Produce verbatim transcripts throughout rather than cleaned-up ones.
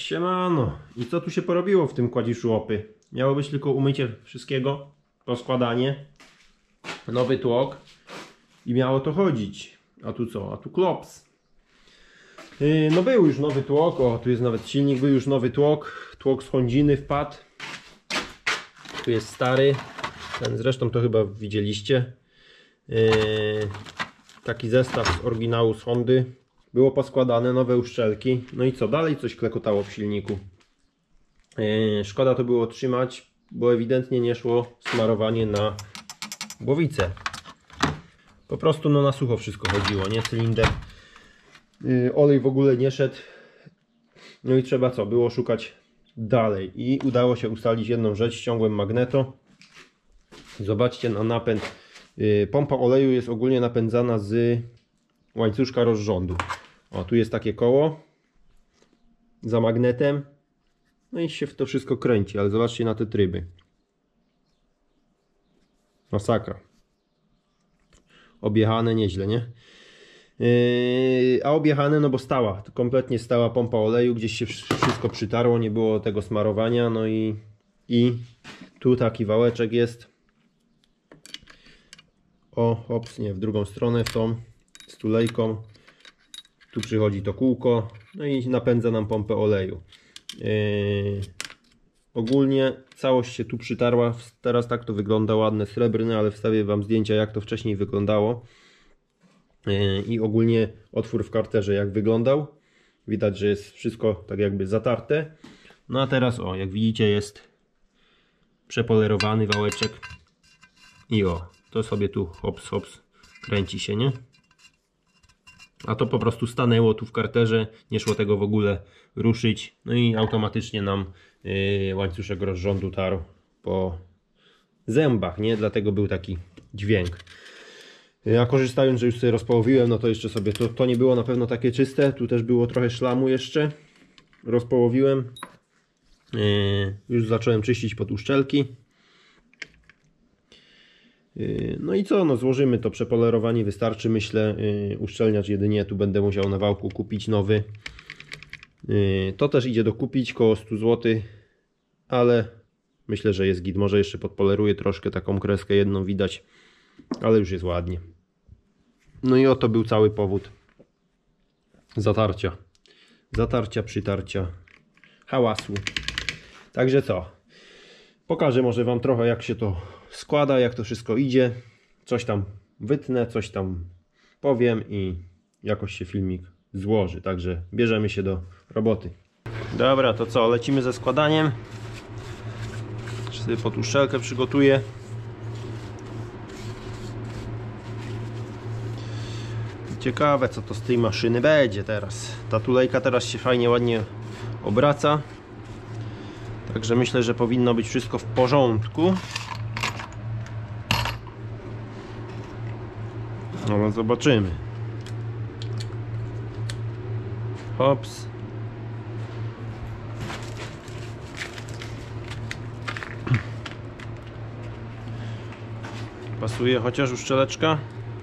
Siemano. I co tu się porobiło w tym kładziszu opy? Miało być tylko umycie wszystkiego, poskładanie, nowy tłok i miało to chodzić. A tu co? A tu klops. Yy, no był już nowy tłok, o tu jest nawet silnik, był już nowy tłok. Tłok z Hondziny wpadł. Tu jest stary. Ten zresztą to chyba widzieliście. Yy, taki zestaw z oryginału z Hondy. Było poskładane, nowe uszczelki. No i co? Dalej coś klekotało w silniku. Yy, szkoda to było trzymać, bo ewidentnie nie szło smarowanie na głowicę. Po prostu no na sucho wszystko chodziło, nie? Cylinder. Yy, olej w ogóle nie szedł. No i trzeba co? Było szukać dalej. I udało się ustalić jedną rzecz. Ściągłem magneto. Zobaczcie na napęd. Yy, pompa oleju jest ogólnie napędzana z łańcuszka rozrządu. O, tu jest takie koło za magnetem. No i się w to wszystko kręci, ale zobaczcie na te tryby. Masakra. Objechane nieźle, nie? Yy, a objechane, no bo stała, kompletnie stała pompa oleju, gdzieś się wszystko przytarło, nie było tego smarowania. No i, i tu taki wałeczek jest. O, ops, nie, w drugą stronę, w tą, z tulejką. Tu przychodzi to kółko, no i napędza nam pompę oleju. Yy, ogólnie całość się tu przytarła. Teraz tak to wygląda, ładne, srebrne, ale wstawię wam zdjęcia, jak to wcześniej wyglądało. Yy, I ogólnie otwór w karterze jak wyglądał. Widać, że jest wszystko tak jakby zatarte. No a teraz o, jak widzicie, jest przepolerowany wałeczek. I o, to sobie tu hops hops kręci się, nie? A to po prostu stanęło tu w karterze, nie szło tego w ogóle ruszyć. No i automatycznie nam yy, łańcuszek rozrządu tarł po zębach, nie? Dlatego był taki dźwięk. Ja korzystając, że już sobie rozpołowiłem, no to jeszcze sobie, to, to nie było na pewno takie czyste. Tu też było trochę szlamu jeszcze. Rozpołowiłem. Yy, już zacząłem czyścić pod uszczelki. No i co, no złożymy to, przepolerowanie wystarczy, myślę. Yy, uszczelniacz jedynie tu będę musiał na wałku kupić nowy. Yy, to też idzie dokupić, koło sto złotych, ale myślę, że jest git. Może jeszcze podpoleruję troszkę, taką kreskę jedną widać, ale już jest ładnie. No i oto był cały powód zatarcia. Zatarcia, przytarcia, hałasu. Także co? Pokażę może wam trochę, jak się to składa, jak to wszystko idzie. Coś tam wytnę, coś tam powiem i jakoś się filmik złoży. Także bierzemy się do roboty. Dobra, to co? Lecimy ze składaniem. Jeszcze sobie pod uszczelkę przygotuję. Ciekawe, co to z tej maszyny będzie teraz. Ta tulejka teraz się fajnie, ładnie obraca. Także myślę, że powinno być wszystko w porządku. No, no zobaczymy. Hops. Pasuje chociaż uszczeleczka?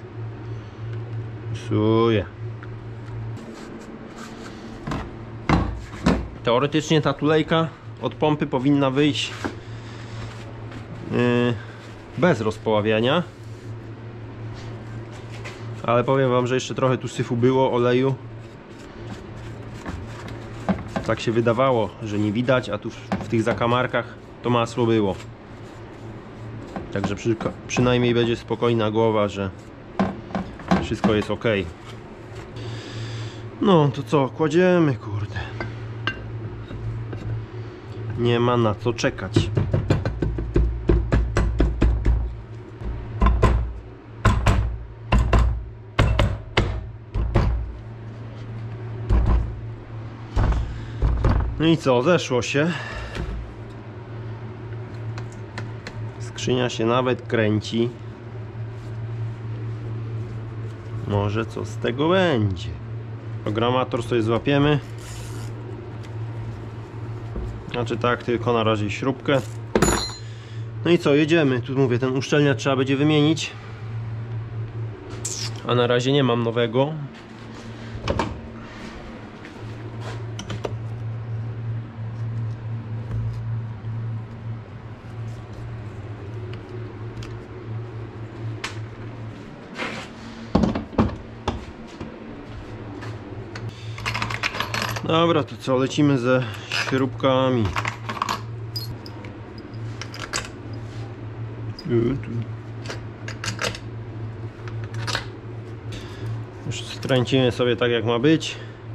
Pasuje. Teoretycznie ta tulejka od pompy powinna wyjść yy, bez rozpoławiania. Ale powiem wam, że jeszcze trochę tu syfu było, oleju. Tak się wydawało, że nie widać, a tu w, w tych zakamarkach to masło było. Także przy, przynajmniej będzie spokojna głowa, że wszystko jest ok. No to co, kładziemy, kurde. Nie ma na co czekać. No i co, zeszło się. Skrzynia się nawet kręci. Może co z tego będzie. Programator sobie złapiemy. Znaczy tak, tylko na razie śrubkę. No i co, jedziemy. Tu mówię, ten uszczelniacz trzeba będzie wymienić. A na razie nie mam nowego. Dobra, to co, lecimy ze śrubkami. Już skręcimy sobie tak jak ma być.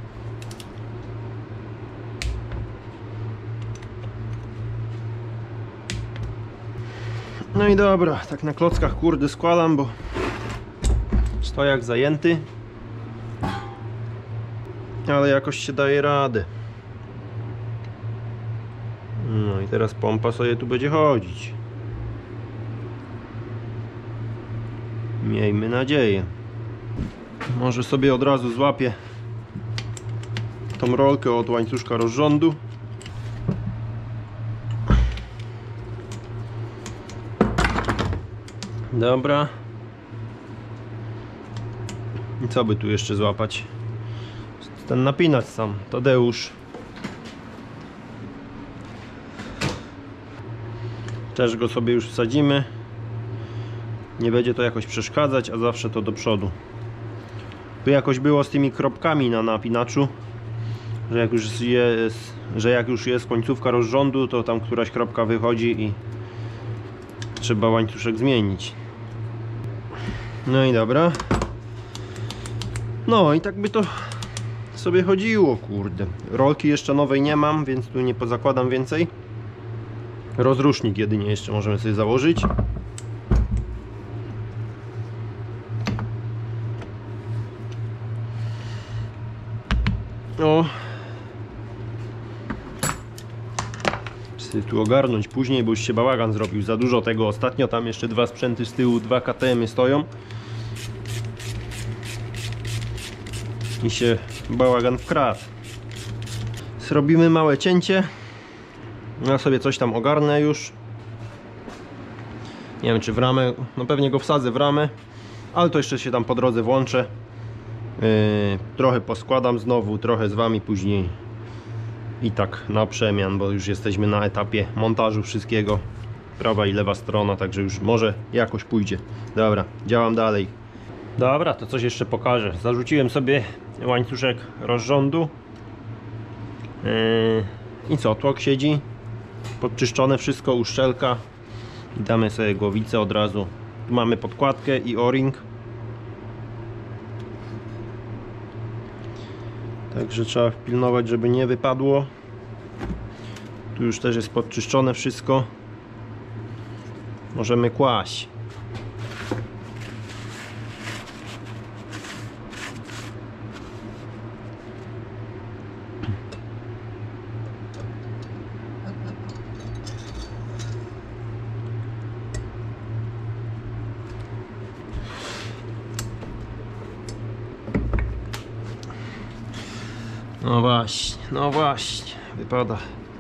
No i dobra, tak na klockach kurde składam, bo stojak zajęty. Ale jakoś się daje radę. No i teraz pompa sobie tu będzie chodzić. Miejmy nadzieję. Może sobie od razu złapię tą rolkę od łańcuszka rozrządu. Dobra. I co by tu jeszcze złapać? Ten napinacz sam, Tadeusz. Też go sobie już wsadzimy. Nie będzie to jakoś przeszkadzać, a zawsze to do przodu. Tu jakoś było z tymi kropkami na napinaczu, że jak już jest, że jak już jest końcówka rozrządu, to tam któraś kropka wychodzi i trzeba łańcuszek zmienić. No i dobra. No i tak by to sobie chodziło, kurde. Rolki jeszcze nowej nie mam, więc tu nie pozakładam więcej. Rozrusznik jedynie jeszcze możemy sobie założyć. O. Chcę tu ogarnąć później, bo już się bałagan zrobił. Za dużo tego ostatnio. Tam jeszcze dwa sprzęty z tyłu, dwa K T M-y stoją. I się bałagan wkradł. Zrobimy małe cięcie. Ja sobie coś tam ogarnę już. Nie wiem czy w ramę, no pewnie go wsadzę w ramę, ale to jeszcze się tam po drodze włączę. Yy, trochę poskładam znowu, trochę z wami później. I tak na przemian, bo już jesteśmy na etapie montażu wszystkiego. Prawa i lewa strona, także już może jakoś pójdzie. Dobra, działam dalej. Dobra, to coś jeszcze pokażę. Zarzuciłem sobie łańcuszek rozrządu. Yy, I co, tłok siedzi. Podczyszczone wszystko, uszczelka. I damy sobie głowicę od razu. Tu mamy podkładkę i o-ring. Także trzeba pilnować, żeby nie wypadło. Tu już też jest podczyszczone wszystko. Możemy kłaść. No właśnie, no właśnie, wypada.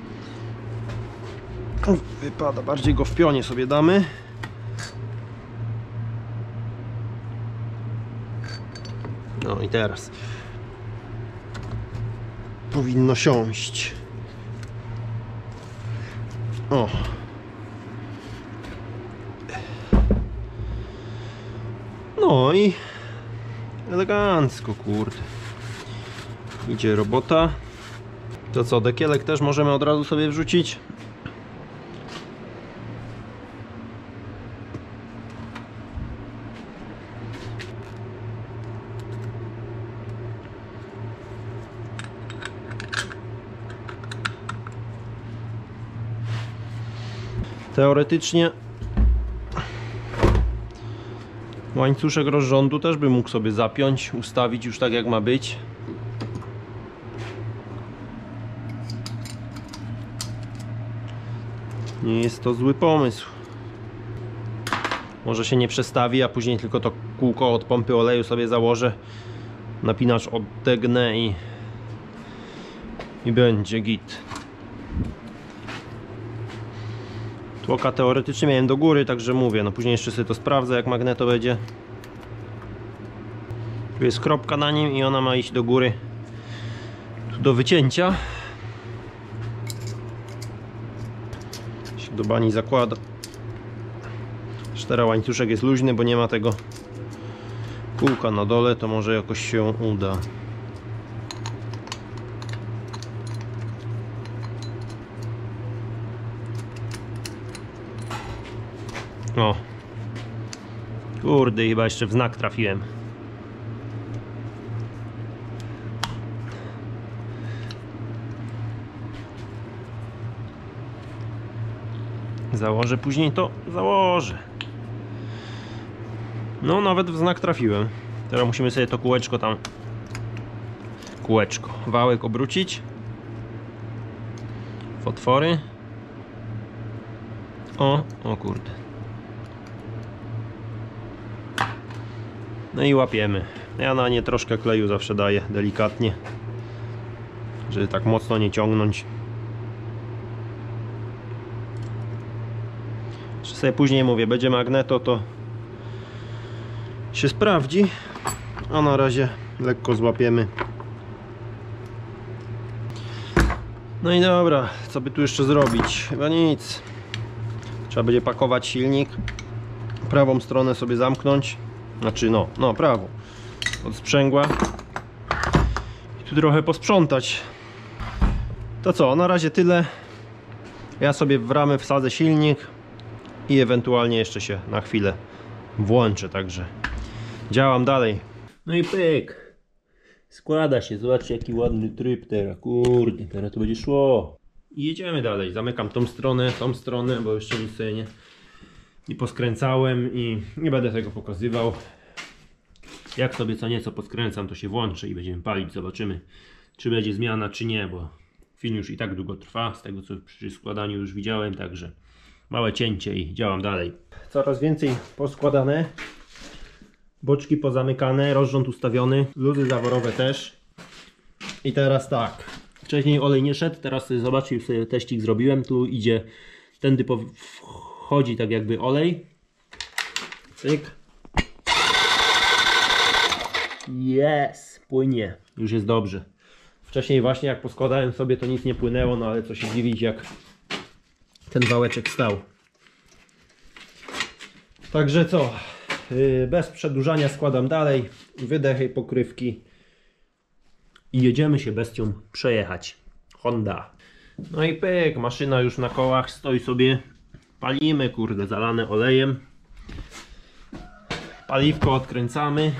Wypada, bardziej go w pionie sobie damy. No i teraz powinno siąść. O. No i elegancko, kurde. Idzie robota. To co, dekielek też możemy od razu sobie wrzucić. Teoretycznie łańcuszek rozrządu też bym mógł sobie zapiąć, ustawić już tak jak ma być. Nie jest to zły pomysł. Może się nie przestawi, a później tylko to kółko od pompy oleju sobie założę. Napinacz odegnę i, i będzie git. Tłoka teoretycznie miałem do góry, także mówię, no później jeszcze sobie to sprawdzę jak magneto będzie. Tu jest kropka na nim i ona ma iść do góry. Tu do wycięcia. Się do bani zakłada. Teraz łańcuszek jest luźny, bo nie ma tego kółka na dole, to może jakoś się uda. O. Kurde, chyba jeszcze w znak trafiłem. Założę później to? Założę. No, nawet w znak trafiłem. Teraz musimy sobie to kółeczko tam... Kółeczko. Wałek obrócić. W otwory. O, o kurde. No i łapiemy. Ja na nie troszkę kleju zawsze daję, delikatnie, żeby tak mocno nie ciągnąć. Jeszcze sobie później mówię, będzie magneto, to się sprawdzi, a na razie lekko złapiemy. No i dobra, co by tu jeszcze zrobić? Chyba nic. Trzeba będzie pakować silnik, prawą stronę sobie zamknąć, znaczy no, no prawą, od sprzęgła i tu trochę posprzątać. To co, na razie tyle. Ja sobie w ramę wsadzę silnik i ewentualnie jeszcze się na chwilę włączę, także działam dalej. No i pyk, składa się, zobaczcie jaki ładny tryb teraz, kurde, teraz to będzie szło. I jedziemy dalej, zamykam tą stronę, tą stronę, bo jeszcze nic sobie nie, nie poskręcałem i nie będę tego pokazywał. Jak sobie co nieco poskręcam, to się włączę i będziemy palić, zobaczymy czy będzie zmiana czy nie, bo film już i tak długo trwa, z tego co przy składaniu już widziałem, także małe cięcie i działam dalej. Coraz więcej poskładane, boczki pozamykane, rozrząd ustawiony, luzy zaworowe też. I teraz tak, wcześniej olej nie szedł, teraz sobie zobaczcie, już sobie teścik zrobiłem, tu idzie, tędy wchodzi tak jakby olej. Cyk. Jest, płynie, już jest dobrze. Wcześniej właśnie jak poskładałem sobie, to nic nie płynęło, no ale co się dziwić, jak ten wałeczek stał. Także co, bez przedłużania składam dalej, wydechy pokrywki i jedziemy się bestią przejechać. Honda. No i pyk, maszyna już na kołach stoi sobie, palimy, kurde, zalane olejem. Paliwko odkręcamy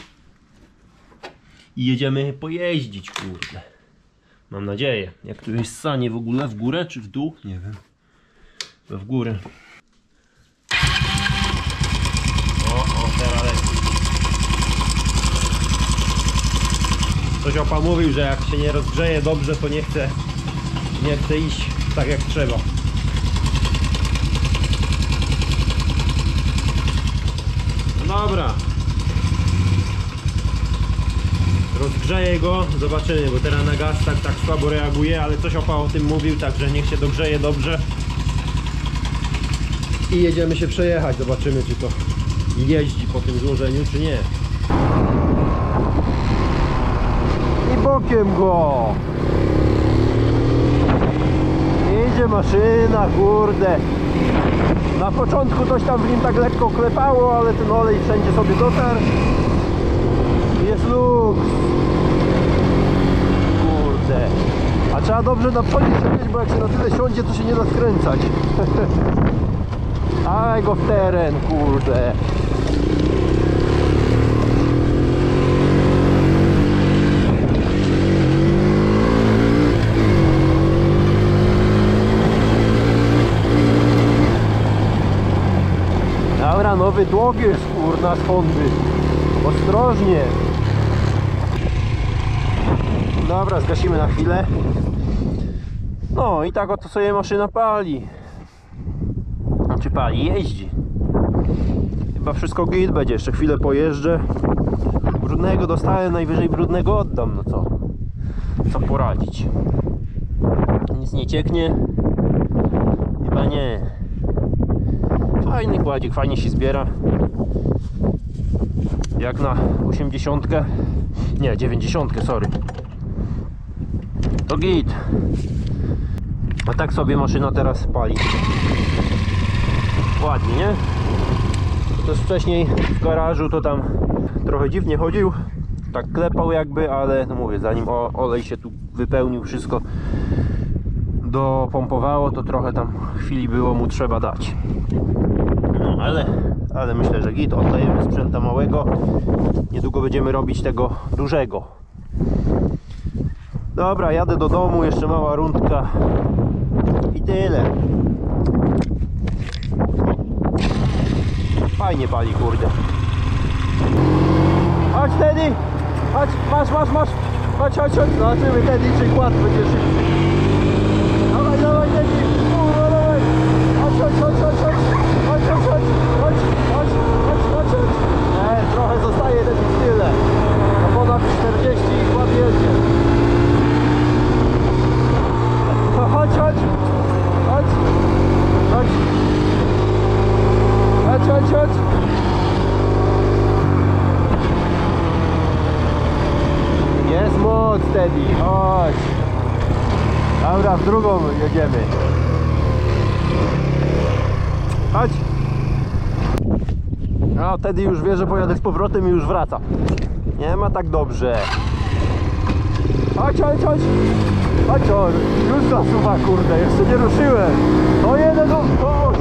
i jedziemy pojeździć, kurde. Mam nadzieję. Jak tu jest sanie w ogóle, w górę czy w dół? Nie wiem. W górę. O, o, teraz leci. Coś opa mówił, że jak się nie rozgrzeje dobrze, to nie chce, nie chce iść tak jak trzeba. No dobra. Rozgrzeję go, zobaczymy, bo teraz na gaz tak, tak słabo reaguje, ale coś opa o tym mówił, także niech się dogrzeje dobrze. I jedziemy się przejechać, zobaczymy czy to jeździ po tym złożeniu, czy nie. I bokiem go! Idzie maszyna, kurde. Na początku coś tam w nim tak lekko klepało, ale ten olej wszędzie sobie dotarł. Jest luks. Kurde. A trzeba dobrze na przodzie siedzieć, bo jak się na tyle siądzie, to się nie da skręcać. Aj go w teren, kurde. Dobra, nowy tłok jest, kurna, z Hondy. Ostrożnie. Dobra, zgasimy na chwilę. No i tak oto sobie maszyna pali. Znaczy pali, jeździ. Chyba wszystko git będzie, jeszcze chwilę pojeżdżę. Brudnego dostałem, najwyżej brudnego oddam, no co? Co poradzić? Nic nie cieknie? Chyba nie. Fajny kładzik, fajnie się zbiera. Jak na osiemdziesiątkę, nie, dziewięćdziesiątkę, sorry. To git. A tak sobie maszyna teraz pali. Ładnie, nie? To jest wcześniej w garażu to tam trochę dziwnie chodził. Tak klepał jakby, ale no mówię, zanim olej się tu wypełnił, wszystko dopompowało, to trochę tam chwili było mu trzeba dać. No. Ale, ale myślę, że git. Oddajemy sprzęta małego. Niedługo będziemy robić tego dużego. Dobra, jadę do domu, jeszcze mała rundka i tyle. Fajnie pali, kurde. Chodź Teddy! Chodź, masz, masz, masz! Chodź, chodź, chodź! Zobaczymy Teddy, czy kład będzie szybszy. Dawaj, dawaj Teddy! Kurwa, dawaj! Chodź, chodź, chodź, chodź, chodź! Chodź, chodź, chodź! Chodź, chodź, chodź, chodź, chodź! Nie, trochę zostaje Teddy w tyle. No ponad czterdzieści i kład jedzie. No chodź, chodź! Chodź! Chodź! Chodź, chodź, chodź! Jest moc, Teddy, chodź! Dobra, w drugą jedziemy. Chodź! No, Teddy już wie, że pojadę z powrotem i już wraca. Nie ma tak dobrze. Chodź, chodź, chodź! Chodź, o, już zasuwa, kurde, jeszcze nie ruszyłem. O, jeden, o, o,